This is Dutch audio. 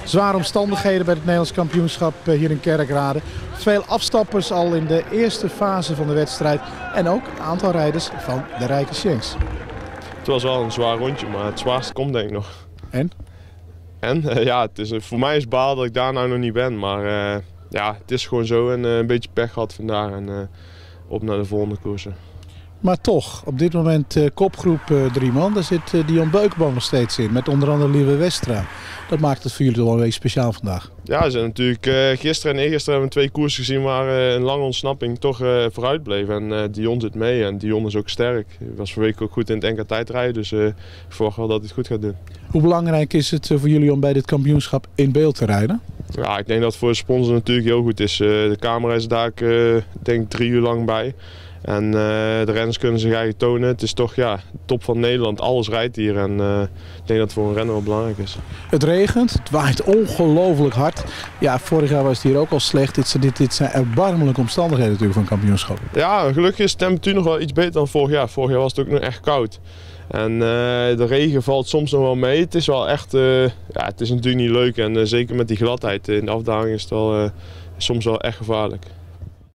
Zware omstandigheden bij het Nederlands kampioenschap hier in Kerkrade. Veel afstappers al in de eerste fase van de wedstrijd. En ook een aantal rijders van de Rijke Shanks. Het was wel een zwaar rondje, maar het zwaarste komt denk ik nog. En? Ja, voor mij is het baal dat ik daar nou nog niet ben. Maar ja, het is gewoon zo en een beetje pech gehad vandaag. En op naar de volgende koersen. Maar toch, op dit moment kopgroep 3 man. Daar zit Dion Beukenboom nog steeds in. Met onder andere Lieve Westra. Dat maakt het voor jullie toch wel een beetje speciaal vandaag. Ja, ze zijn natuurlijk gisteren en eergisteren hebben we 2 koersen gezien waar een lange ontsnapping toch vooruit bleef. En Dion zit mee en Dion is ook sterk. Hij was vorige week ook goed in het NK tijdrijden, dus ik verwacht wel dat hij het goed gaat doen. Hoe belangrijk is het voor jullie om bij dit kampioenschap in beeld te rijden? Ja, ik denk dat het voor de sponsor natuurlijk heel goed is. De camera is daar denk ik 3 uur lang bij. En de renners kunnen zich eigenlijk tonen. Het is toch ja, top van Nederland. Alles rijdt hier en ik denk dat het voor een renner wel belangrijk is. Het regent, het waait ongelooflijk hard. Ja, vorig jaar was het hier ook al slecht. Dit zijn erbarmelijke omstandigheden natuurlijk van het kampioenschap. Ja, gelukkig is de temperatuur nog wel iets beter dan vorig jaar. Vorig jaar was het ook nog echt koud. En de regen valt soms nog wel mee. Het is wel echt, ja, het is natuurlijk niet leuk. En zeker met die gladheid in de afdaling is het wel soms wel echt gevaarlijk.